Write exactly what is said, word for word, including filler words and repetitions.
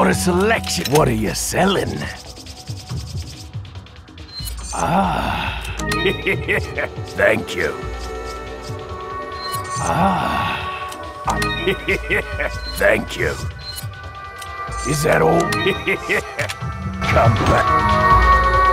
What a selection. What are you selling? Ah. Thank you. Ah. Thank you. Is that all? Come back.